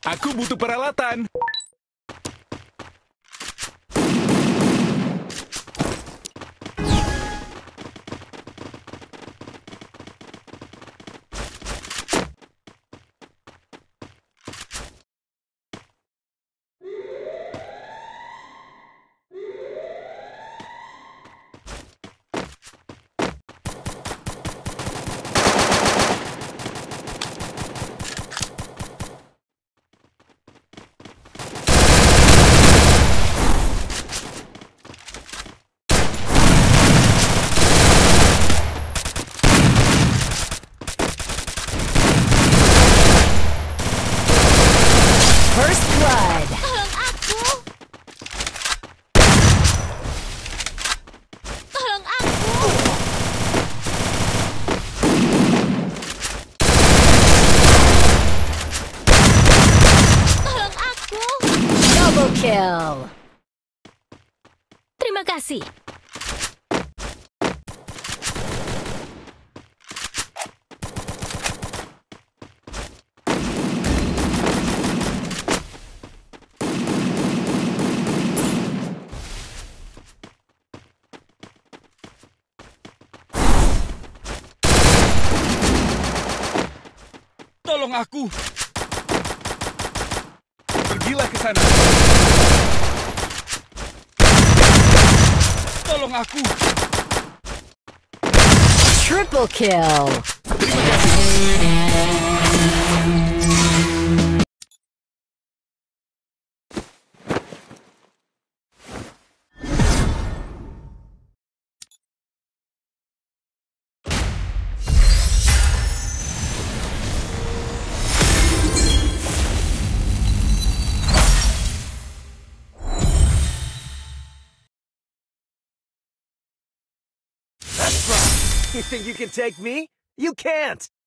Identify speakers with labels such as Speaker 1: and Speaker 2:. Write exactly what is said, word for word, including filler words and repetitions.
Speaker 1: Aku butuh peralatan.
Speaker 2: First blood.
Speaker 3: Tolong aku! Tolong aku! Tolong aku!
Speaker 2: Double kill.
Speaker 3: Terima kasih.
Speaker 1: Tolong aku. Pergilah ke sana. Tolong aku.
Speaker 2: Triple kill.
Speaker 1: Terima kasih.
Speaker 4: That's right. You think you can take me? You can't!